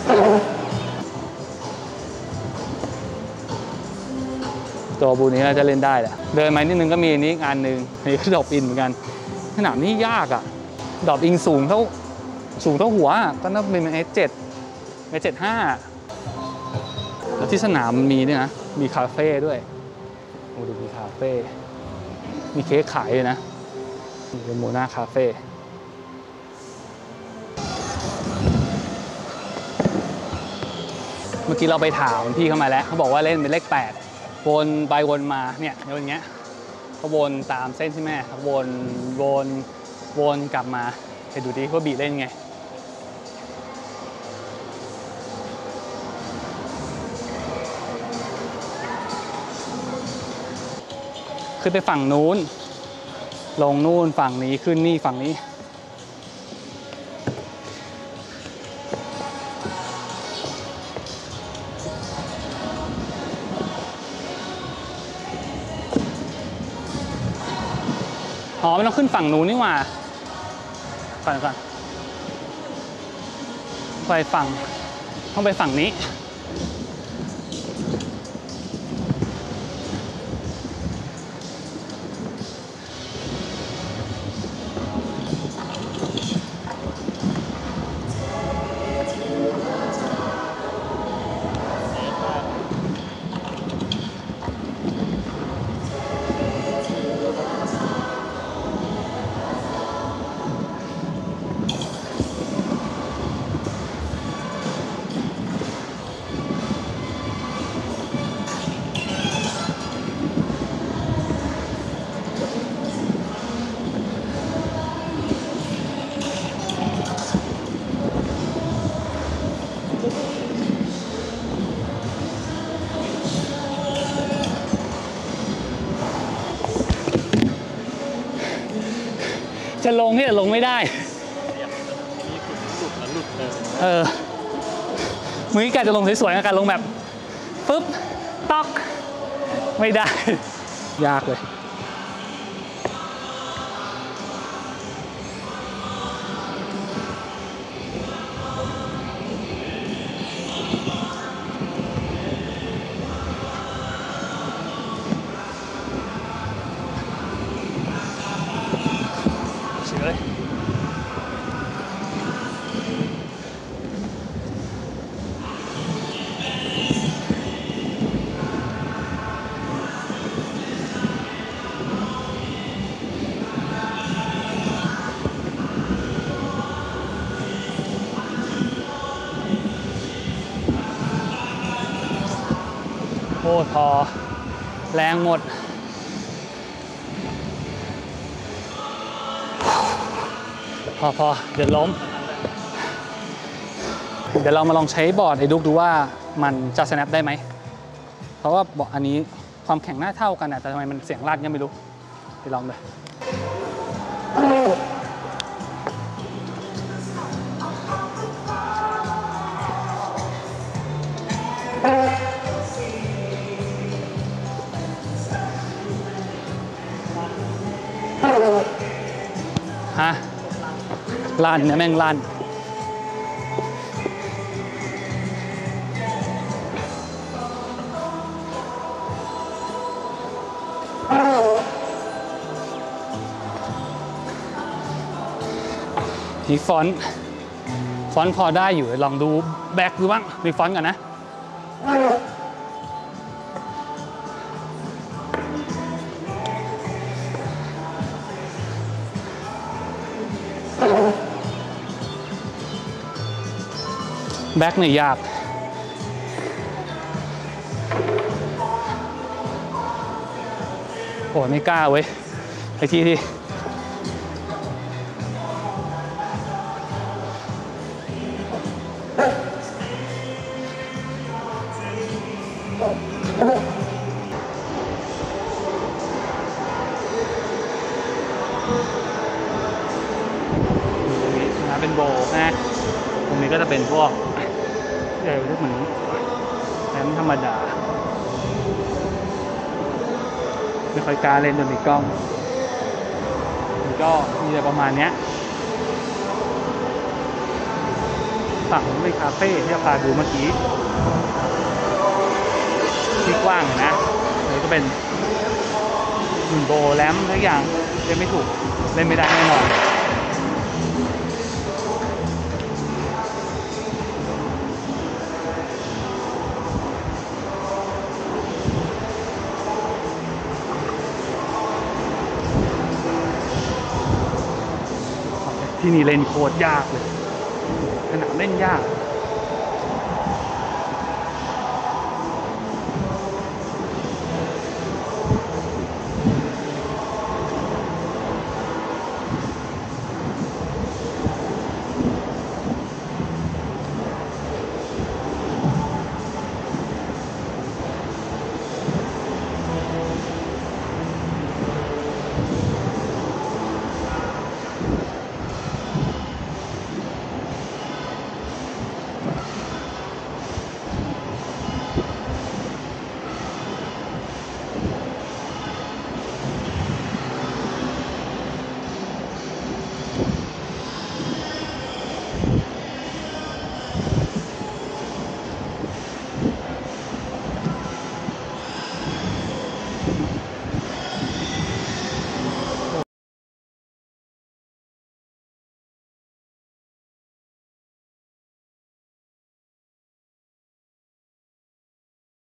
ตัวบูนี้น่าจะเล่นได้แหละเดินมานิดนึงก็มีนี้งานหนึ่งนี่ก็ดรอปอินเหมือนกันสนามนี้ยากอ่ะดรอปอินสูงเท่าหัวก็น่าเป็นS7 S75แล้วที่สนามมีเนี่ยนะมีคาเฟ่ด้วยโอ้ดูมีคาเฟ่มีเค้กขายเลยนะเป็นโมนาคาเฟ่เมื่อกี้เราไปถามพี่เข้ามาแล้วเขาบอกว่าเล่นเป็นเลข8วนไปวนมาเนี่ยอย่างเงี้ยเขาวนตามเส้นใช่ไหมวนกลับมาให้ดูดิว่าบีเล่นไงขึ้นไปฝั่งนู้นลงนู่นฝั่งนี้ขึ้นนี่ฝั่งนี้อ๋อไม่ต้องขึ้นฝั่งนู้นนี่หว่าก่อนไปฝั่งต้องไปฝั่งนี้จะลงเนี่ยลงไม่ได้มือแกจะลงสวยๆกับการลงแบบปึ๊บตอกไม่ได้ยากเลยโอ้พอแรงหมดพอเดี๋ยวล้มเดี๋ยวเรามาลองใช้บอร์ดไอ้ดุกดูว่ามันจะ snap ได้ไหมเพราะว่าบอร์ดอันนี้ความแข็งน่าเท่ากันแต่ทำไมมันเสียงลั่นยังไม่รู้ไปลองเลยฮะลั่นเนี่ยแม่งลั่นนี่ฟอนต์พอได้อยู่ลองดูแบ็คดูบ้างมีฟอนต์กันนะแบ็คเนี่ยยากโอ้ไม่กล้าเว้ยไอ้ที่เป็นโบนะตรงนี้ก็จะเป็นพวกเรียกเหมือนแรมธรรมดาไม่ค่อยกล้าเล่นจนมีกล้องมันก็มีอะไรประมาณนี้ฝั่งนู้นเป็นคาเฟ่ที่เราพาดูเมื่อกี้ที่กว้างนะนี่ก็เป็นหุ่นโบแลมทุกอย่างเล่นไม่ถูกเล่นไม่ได้แน่นอนที่นี่เล่นโคตรยากเลยสนามเล่นยาก